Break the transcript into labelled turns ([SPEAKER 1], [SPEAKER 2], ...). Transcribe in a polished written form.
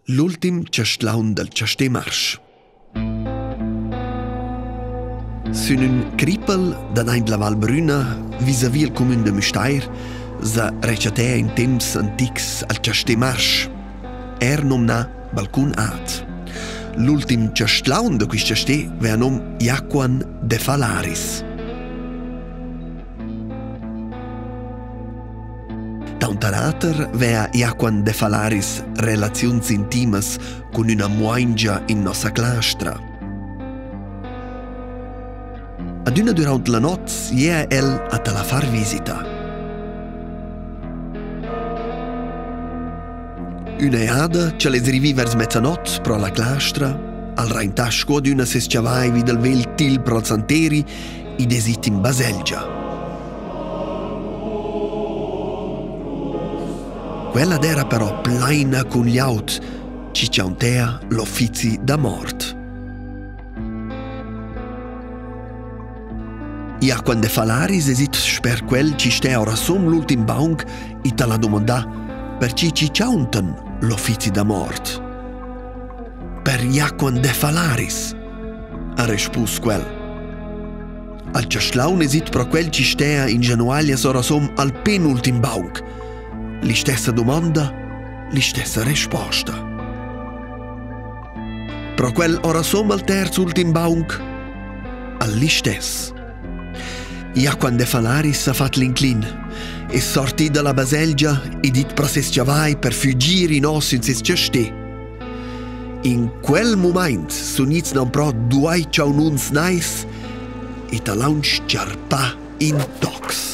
[SPEAKER 1] L'ultim chastlaun del Chastè Marsch. Sün un cripel daint la Val Brüna, vis-à-vis il comune de Müstair, sa rechatea in temps antics al Chastè Marsch. Nomna Balcun Ad. L'ultim chastlaun de quist chastè vea nom Iaquan de Falaris. Dauntarater vea Iaquan de Falaris relaziuns intimas con una muaingia in nossa clastra. Ad una durant la noz iea el a te la far visita. Una eada ce les rivi vers mezzanot pro la clastra, al raintasco ad una ses chavai vid el vel til pro santeri i desit in Baselgia. Quella d'era però plaina con gli aut, ci ciauntea l'offizi da mort. Ja, quando Falaris esit sper quel ci stea ora som l'ultim baunk i te la domanda per ci ciaunten l'offizi da mort. Per Iaquan de Falaris, ha rispus quel. Al ciaslaun esit pro quel ci stea in genualias ora som al penultim baunk. Li stessa domanda, li stessa risposta. Pro quel ora som al terz ultim baunk, al li stess. Iaquan de Falaris ha fat l'inclin e sortì dalla Baselgia e dit pro ses chavai per fuggir in os in ses chastè. In quel moment sunits non pro duai ciaununs nais e talaun sciarpa in tox.